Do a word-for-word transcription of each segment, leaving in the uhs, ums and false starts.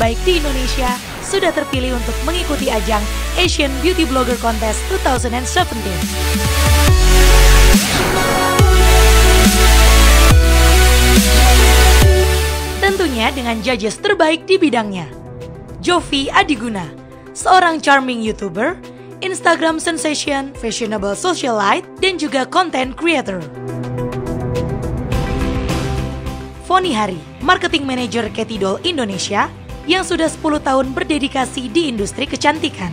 terbaik di Indonesia sudah terpilih untuk mengikuti ajang Asian Beauty Blogger Contest dua ribu tujuh belas. Tentunya dengan judges terbaik di bidangnya. Jovi Adiguna, seorang charming YouTuber, Instagram sensation, fashionable socialite, dan juga content creator. Foni Hari, marketing manager Katy Doll Indonesia, yang sudah sepuluh tahun berdedikasi di industri kecantikan.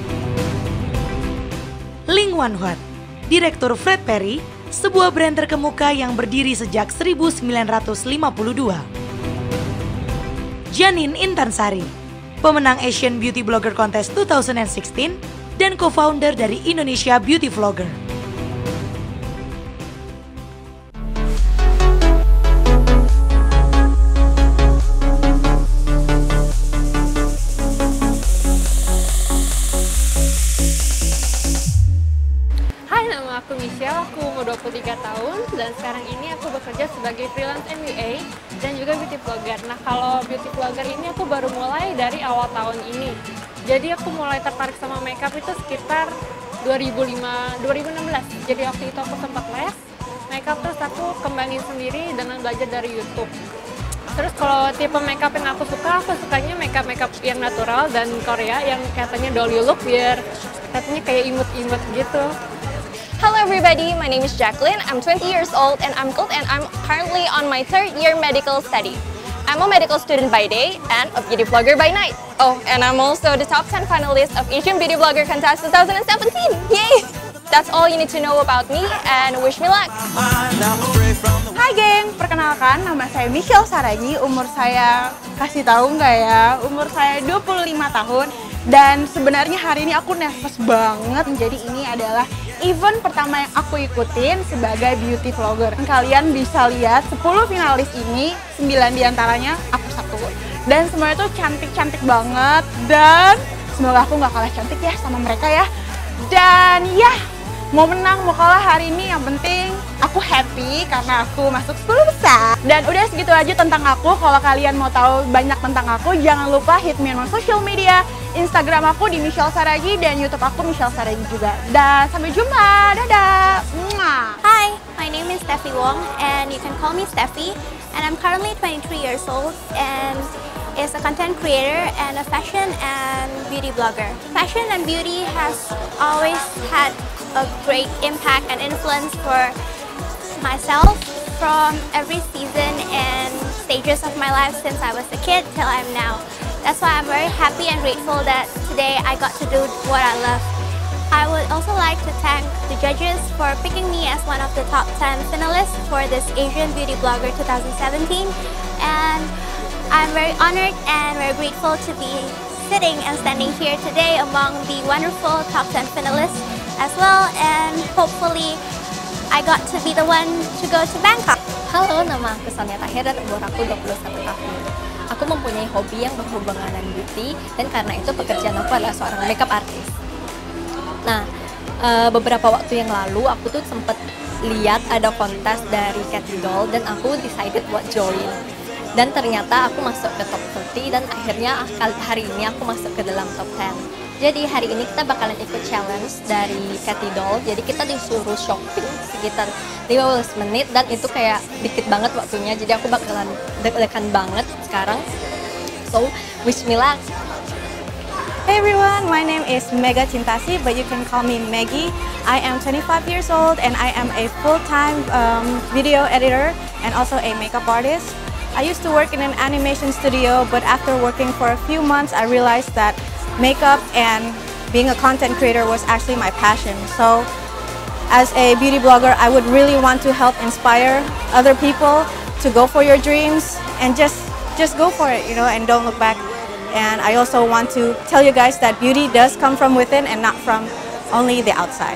Ling Wanhuat, direktur Fred Perry, sebuah brand terkemuka yang berdiri sejak seribu sembilan ratus lima puluh dua. Janin Intansari, pemenang Asian Beauty Blogger Contest dua ribu enam belas dan co-founder dari Indonesia Beauty Vlogger. Hai, nama aku Michelle, aku umur dua puluh tiga tahun dan sekarang ini aku bekerja sebagai freelance M B A dan juga beauty vlogger. Nah, kalau beauty vlogger ini aku baru mulai dari awal tahun ini. Jadi aku mulai tertarik sama makeup itu sekitar dua ribu lima, dua ribu enam belas. Jadi waktu itu aku sempat les makeup, terus aku kembangin sendiri dengan belajar dari YouTube. Terus kalau tipe makeup yang aku suka, aku sukanya makeup-makeup yang natural dan Korea yang katanya dolly look biar katanya kayak imut-imut gitu. Hello everybody, my name is Jacqueline. I'm twenty years old and I'm called and I'm currently on my third year medical study. I'm a medical student by day and a beauty vlogger by night. Oh, and I'm also the top ten finalist of Asian Beauty Blogger Contest twenty seventeen. Yay! That's all you need to know about me and wish me luck. Hai geng, perkenalkan nama saya Michelle Saragi, umur saya kasih tahu nggak ya? Umur saya dua puluh lima tahun dan sebenarnya hari ini aku nervous banget. Jadi ini adalah event pertama yang aku ikutin sebagai beauty vlogger. Kalian bisa lihat sepuluh finalis ini, sembilan diantaranya aku satu. Dan semuanya tuh cantik-cantik banget dan semoga aku nggak kalah cantik ya sama mereka ya. Dan ya, mau menang, mau kalah hari ini yang penting aku happy karena aku masuk sepuluh besar. Dan udah segitu aja tentang aku. Kalau kalian mau tahu banyak tentang aku, jangan lupa hit me on social media. Instagram aku di Michelle Saragi dan YouTube aku Michelle Saragi juga. Dan sampai jumpa, dadah. Mwah. Hi, my name is Steffi Wong and you can call me Steffi. And I'm currently twenty-three years old and is a content creator and a fashion and beauty blogger. Fashion and beauty has always had a great impact and influence for myself from every season and stages of my life since I was a kid till I'm now. That's why I'm very happy and grateful that today I got to do what I love. I would also like to thank the judges for picking me as one of the top ten finalists for this Asian Beauty Blogger twenty seventeen. And I'm very honored and very grateful to be sitting and standing here today among the wonderful top ten finalists as well. And hopefully I got to be the one to go to Bangkok. Halo, nama aku Sonia Tahir dan umur aku dua puluh satu tahun. Aku mempunyai hobi yang berhubungan dengan beauty dan karena itu pekerjaan aku adalah seorang makeup artist. Nah, beberapa waktu yang lalu aku tuh sempet lihat ada kontes dari Katy Doll dan aku decided buat join. Dan ternyata aku masuk ke top tiga puluh dan akhirnya hari ini aku masuk ke dalam top sepuluh. Jadi hari ini kita bakalan ikut challenge dari Katy Doll. Jadi kita disuruh shopping sekitar lima belas menit dan itu kayak dikit banget waktunya. Jadi aku bakalan deg-degan banget sekarang. So, wish me luck. Hey everyone, my name is Mega Cintasi, but you can call me Maggie. I am twenty-five years old and I am a full-time um, video editor and also a makeup artist. I used to work in an animation studio, but after working for a few months, I realized that makeup and being a content creator was actually my passion. So as a beauty blogger, I would really want to help inspire other people to go for your dreams and just just go for it, you know, and don't look back. And I also want to tell you guys that beauty does come from within and not from only the outside.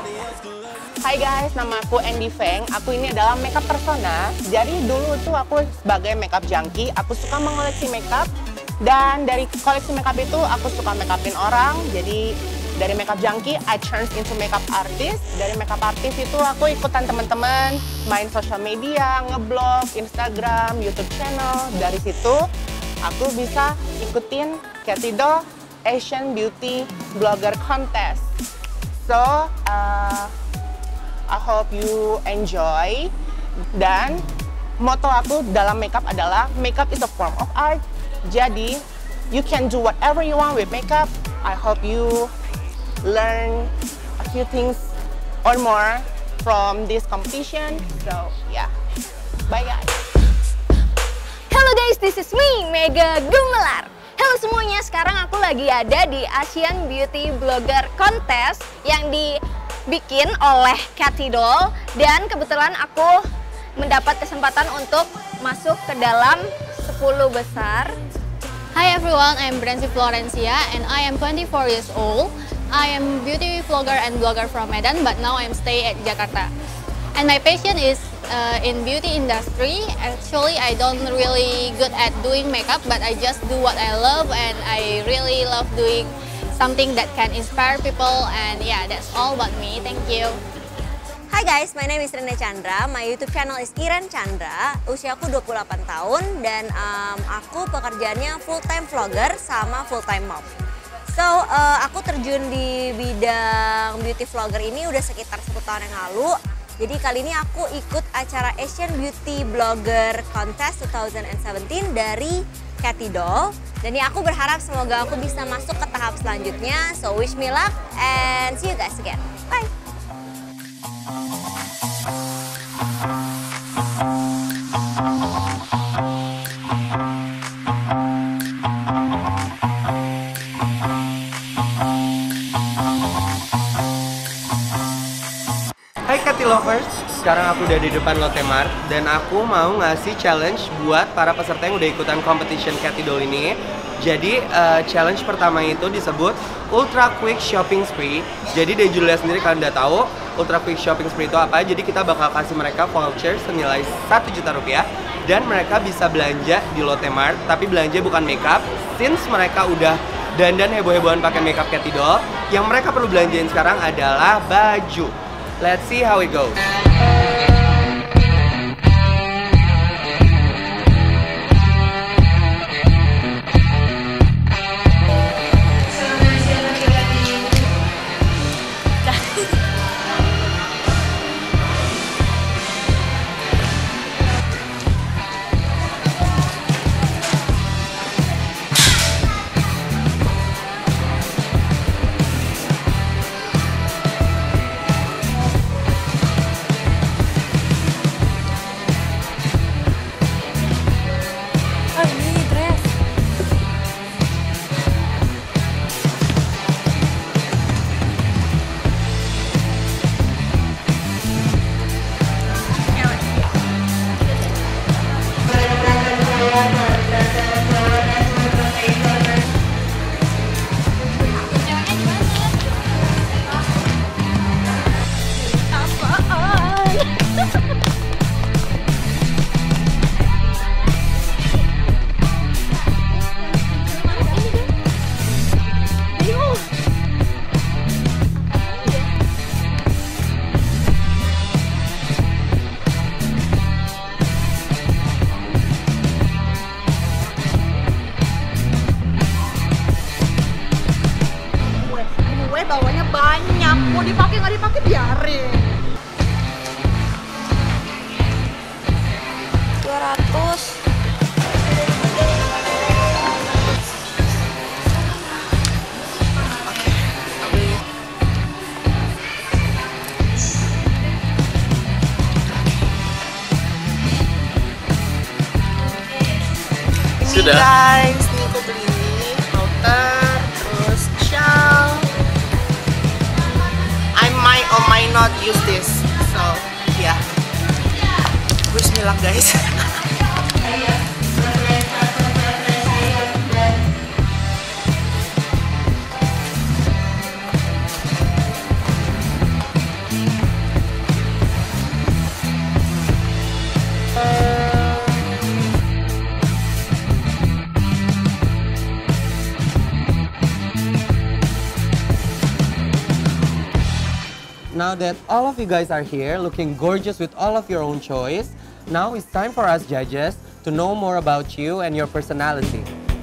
Hai guys, nama aku Andy Feng. Aku ini adalah makeup persona. Jadi dulu tuh aku sebagai makeup junkie, aku suka mengoleksi makeup. Dan dari koleksi makeup itu aku suka makeupin orang. Jadi dari makeup junkie, I turn into makeup artist. Dari makeup artist itu aku ikutan teman-teman main social media, ngeblog, Instagram, YouTube channel. Dari situ aku bisa ikutin Katy Doll Asian Beauty Blogger Contest. So, uh, I hope you enjoy. Dan motto aku dalam makeup adalah makeup is a form of art. Jadi, you can do whatever you want with makeup. I hope you learn a few things or more from this competition. So, yeah. Bye guys. Hello guys, this is me, Mega Gumelar. Halo semuanya, sekarang aku lagi ada di Asian Beauty Blogger Contest yang dibikin oleh Katy Doll. Dan kebetulan aku mendapat kesempatan untuk masuk ke dalam sepuluh besar. Hi everyone, I'm Brancy Florencia and I am twenty-four years old. I am beauty vlogger and blogger from Medan, but now I'm stay at Jakarta. And my passion is uh, in beauty industry. Actually, I don't really good at doing makeup, but I just do what I love, and I really love doing something that can inspire people. And yeah, that's all about me. Thank you. Hai guys, my name is Rene Chandra. My YouTube channel is Iren Chandra. Usiaku dua puluh delapan tahun dan um, aku pekerjaannya full time vlogger sama full time mom. So, uh, aku terjun di bidang beauty vlogger ini udah sekitar sepuluh tahun yang lalu. Jadi kali ini aku ikut acara Asian Beauty Blogger Contest dua ribu tujuh belas dari Katy Doll. Dan ya aku berharap semoga aku bisa masuk ke tahap selanjutnya. So wish me luck and see you guys again. Bye! Hai Katy Lovers, sekarang aku udah di depan Lotte Mart dan aku mau ngasih challenge buat para peserta yang udah ikutan competition Katy Doll ini. Jadi uh, challenge pertama itu disebut Ultra Quick Shopping Spree. Jadi dari judulnya sendiri kalian udah tahu Ultra Quick Shopping Spree itu apa. Jadi kita bakal kasih mereka voucher senilai satu juta rupiah dan mereka bisa belanja di Lotte Mart. Tapi belanja bukan makeup, since mereka udah dandan heboh-hebohan pakai makeup Katy Doll. Yang mereka perlu belanjain sekarang adalah baju. Let's see how it goes. Bawanya banyak, mau dipakai nggak dipakai biarin. dua ratus. Sudah. Guys, ini aku beli router, terus shawl. I might or might not use this, so yeah. Wish me luck, guys. Now that all of you guys are here looking gorgeous with all of your own choice, now it's time for us judges to know more about you and your personality.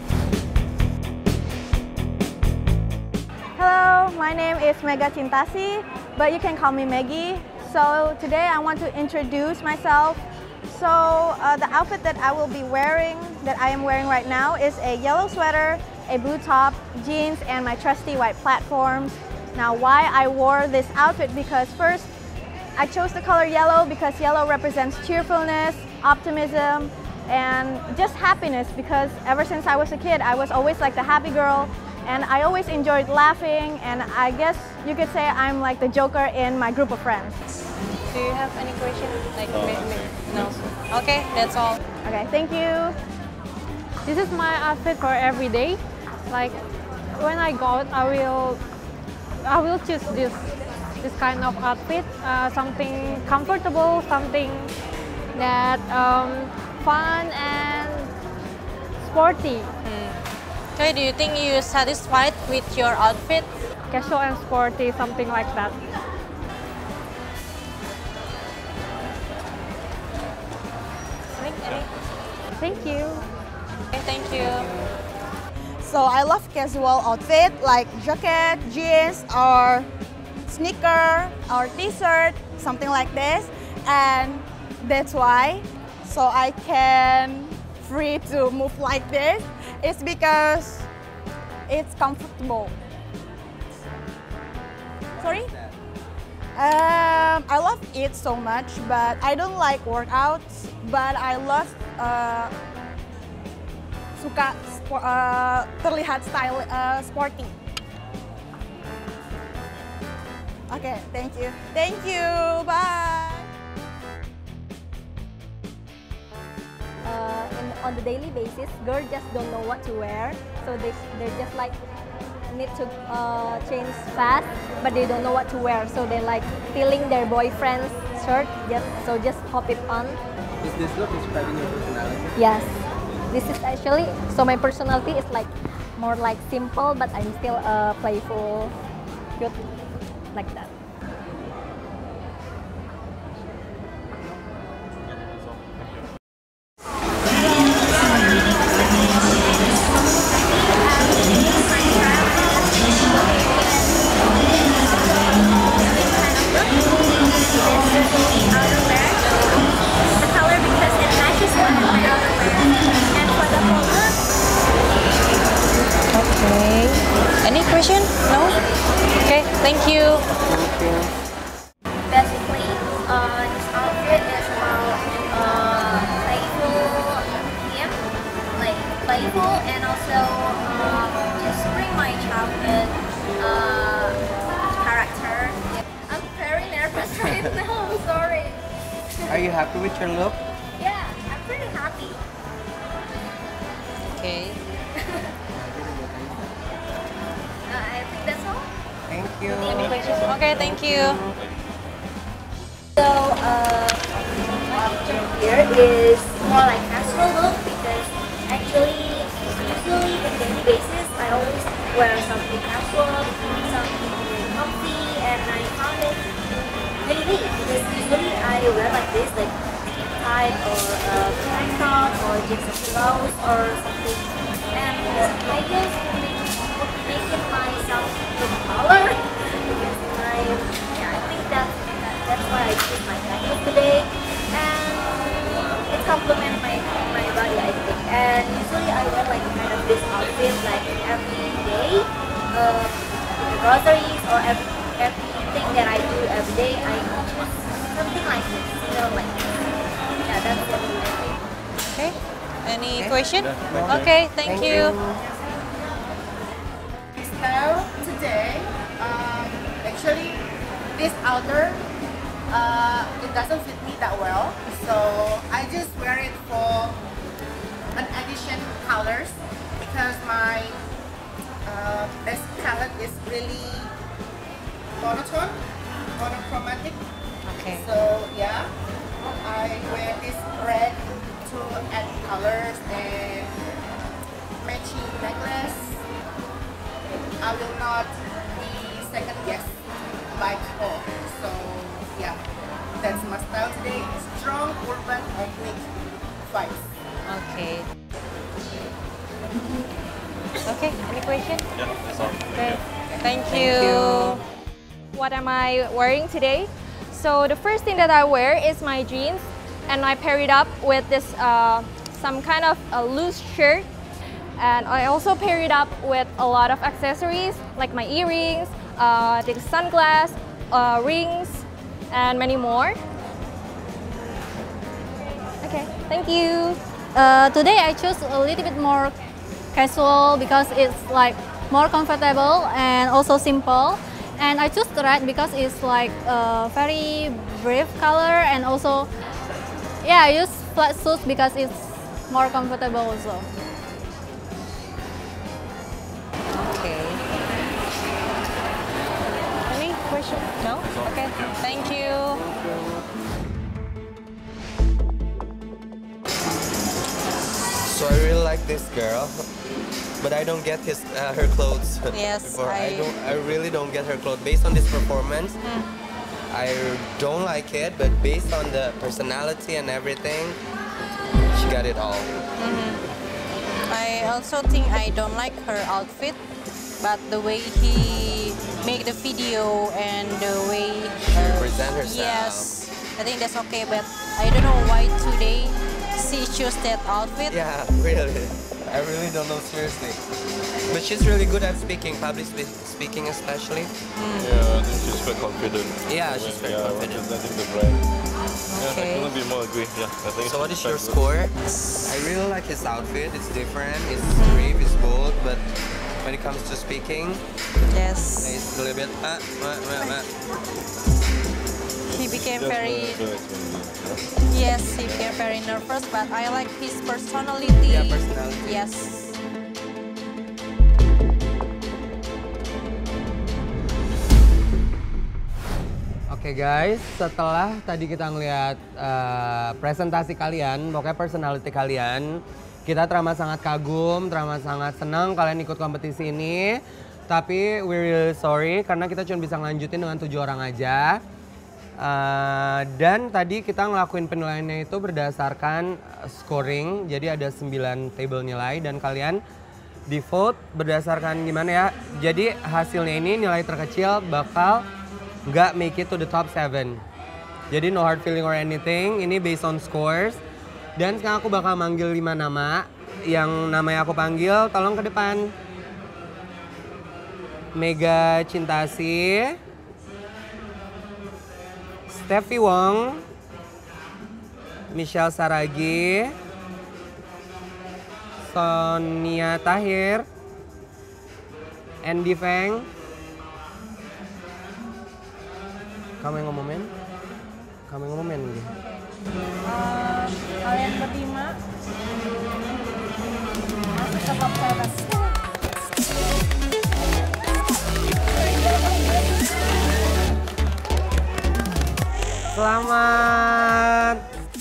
Hello, my name is Mega Cintasi, but you can call me Maggie. So today I want to introduce myself. So uh, the outfit that I will be wearing, that I am wearing right now, is a yellow sweater, a blue top, jeans, and my trusty white platforms. Now why I wore this outfit, because first, I chose the color yellow because yellow represents cheerfulness, optimism, and just happiness, because ever since I was a kid, I was always like the happy girl, and I always enjoyed laughing, and I guess you could say I'm like the joker in my group of friends. Do you have any question? Like, no. Okay, that's all. Okay, thank you. This is my outfit for every day. Like when I go out, I will, I will choose this, this kind of outfit. Uh, something comfortable, something that um, fun and sporty. Hmm. Okay, do you think you're satisfied with your outfit? Casual and sporty, something like that. Thank you. Okay, thank you. So I love casual outfit like jacket, jeans, or sneaker, or t-shirt, something like this. And that's why, so I can free to move like this. It's because it's comfortable. Sorry? Um, I love it so much, but I don't like workouts. But I love uh, suka sport, uh, terlihat style uh, sporty. Okay, thank you. Thank you. Bye. Uh, in, on the daily basis, girls just don't know what to wear, so they they're just like need to uh, change fast, but they don't know what to wear, so they like stealing their boyfriend's shirt, just so just pop it on. Is this look describing your personality? Yes, this is actually, so my personality is like more like simple, but I'm still uh, playful, cute, like that. Any question? No? Okay, thank you. Thank you. Basically, uh, this outfit is about uh, playful, yeah, like playful, and also uh, just bring my childhood uh, character. I'm very nervous right now. I'm sorry. Are you happy with your look? Yeah, I'm pretty happy. Okay. Uh, I think that's all. Thank you. Any questions? Okay, thank you. So, uh, what picture here is more like casual look, because actually, usually on a daily basis, I always wear something casual, something comfy, and I found it really neat, because usually I wear like this, like tie or uh, tank top or just a blouse or something, and uh, I just making myself look taller, because I, yeah, I think that, that that's why I choose my jacket today, and it complements my my body, I think. And usually I wear like kind of this outfit like every day, uh, with the groceries or every everything that I do every day. I choose something like this, you know, like this. Yeah, that's what I think. Okay. Any Okay. question? Yeah. Okay, thank, Thank you. Style today, um, actually this outer, uh, it doesn't fit me that well, so I just wear it for an addition colors, because my uh, best palette is really monotone, monochromatic. Okay. So yeah, I wear this red to add colors and matching necklace. I will not be second guessed by people. So yeah, that's my style today. Strong urban ethnic vibes. Okay. Okay, any question? Yeah, that's all. Okay, thank Thank you. you. What am I wearing today? So the first thing that I wear is my jeans, and I pair it up with this uh, some kind of a loose shirt, and I also pair it up with a lot of accessories like my earrings, uh, the sunglasses, uh, rings, and many more. Okay, thank you. Uh, today I choose a little bit more casual because it's like more comfortable and also simple. And I choose the red because it's like a very brief color, and also, yeah, I use flat shoes because it's more comfortable also. Okay. Any question? No? Okay, thank you. So I really like this girl, but I don't get his uh, her clothes. Yes, Before. I... I- don't. I really don't get her clothes based on this performance. Hmm. I don't like it, but based on the personality and everything, she got it all. Mhm. I also think I don't like her outfit, but the way he make the video and the way She present herself. Yes, I think that's okay. But I don't know why today she chose that outfit. Yeah, really. I really don't know seriously. But she's really good at speaking, public spe speaking especially. Yeah, I think she's quite confident. Yeah, she's very yeah, confident. representing the brand. Yeah, I Okay. couldn't be more agree. Yeah, I think So what is she's your quite good. score? I really like his outfit. It's different. It's brave. It's bold. But when it comes to speaking, yes, it's a little bit. Uh, uh, uh, uh. He became Just very very expensive. yes, he became very nervous. But I like his personality. Yeah, personality. Yes. Oke guys, setelah tadi kita ngeliat uh, presentasi kalian, pokoknya personality kalian, kita teramat sangat kagum, teramat sangat senang kalian ikut kompetisi ini. Tapi we're really sorry karena kita cuma bisa ngelanjutin dengan tujuh orang aja. Uh, dan tadi kita ngelakuin penilaiannya itu berdasarkan scoring, jadi ada sembilan table nilai dan kalian di vote berdasarkan gimana ya. Jadi hasilnya ini nilai terkecil bakal nggak make it to the top seven. Jadi no hard feeling or anything, ini based on scores. Dan sekarang aku bakal manggil lima nama. Yang namanya aku panggil, tolong ke depan. Mega Cintasi, Steffi Wong, Michelle Saragi, Sonia Tahir, Andy Feng. Kamu yang ngomongin? Kamu yang ngomongin gitu. Uh, kalian berlima masuk ke top seven. Selamat.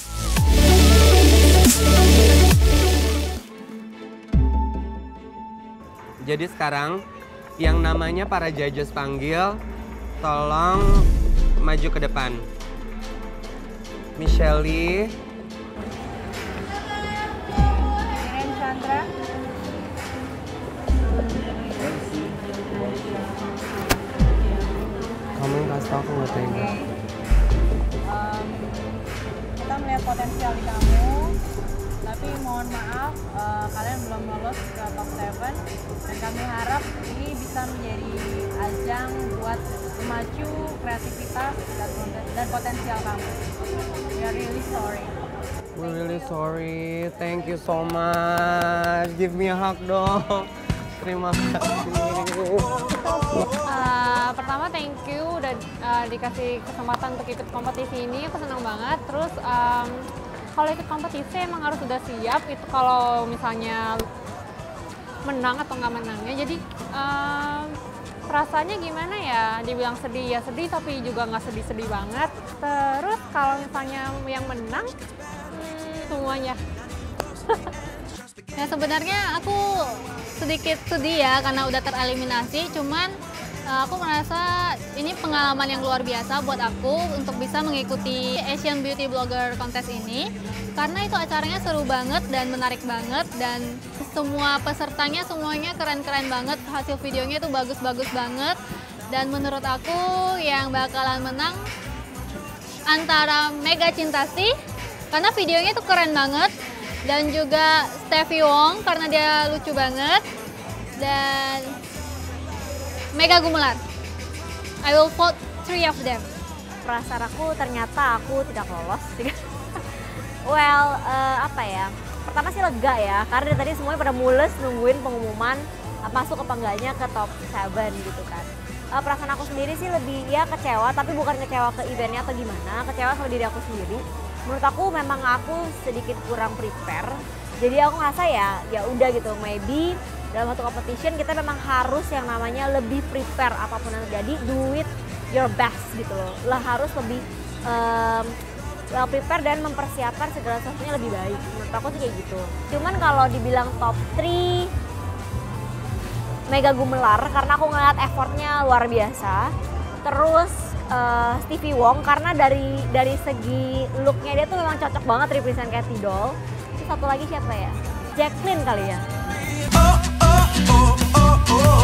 Jadi sekarang yang namanya para judges panggil, tolong maju ke depan. Michelle, Iren Chandra, kamu yang kasih tau aku nggak tega. um, kita melihat potensial di kamu, tapi mohon maaf uh, kalian belum lolos ke top tujuh, dan kami harap ini bisa menjadi ajang buat memacu kreativitas dan, dan potensial kamu. We are really sorry. We're really sorry. Thank you so much. Give me a hug dong. Terima kasih. Uh, pertama thank you udah uh, dikasih kesempatan untuk ikut kompetisi ini, aku senang banget. Terus um, kalau ikut kompetisi emang harus udah siap itu kalau misalnya menang atau nggak menangnya. Jadi um, rasanya gimana ya, dibilang sedih ya sedih tapi juga nggak sedih-sedih banget. Terus kalau misalnya yang menang hmm, semuanya. Ya sebenarnya aku sedikit sedih ya karena udah tereliminasi, cuman Uh, aku merasa ini pengalaman yang luar biasa buat aku untuk bisa mengikuti Asian Beauty Blogger Contest ini karena itu acaranya seru banget dan menarik banget dan semua pesertanya semuanya keren-keren banget, hasil videonya itu bagus-bagus banget dan menurut aku yang bakalan menang antara Mega Cintasi karena videonya itu keren banget dan juga Steffi Wong karena dia lucu banget dan Mega Gumelar. I will vote three of them. Perasaan aku ternyata aku tidak lolos. Well, uh, apa ya? Pertama sih lega ya, karena dari tadi semuanya pada mules nungguin pengumuman uh, masuk apa enggaknya ke top tujuh gitu kan. Uh, perasaan aku sendiri sih lebih ya kecewa, tapi bukan kecewa ke eventnya atau gimana, kecewa sama diri aku sendiri. Menurut aku memang aku sedikit kurang prepare. Jadi aku ngerasa ya, ya udah gitu, maybe dalam satu competition kita memang harus yang namanya lebih prepare apapun yang terjadi, do it your best gitu loh. Lah harus lebih um, well prepare dan mempersiapkan segala sesuatunya lebih baik. Menurut aku sih kayak gitu. Cuman kalau dibilang top tiga Mega Gumelar karena aku ngeliat effortnya luar biasa. Terus uh, Steffi Wong karena dari dari segi looknya dia tuh memang cocok banget represent Katy Doll. Terus satu lagi siapa ya? Jacqueline kali ya. Oh, oh, oh, oh.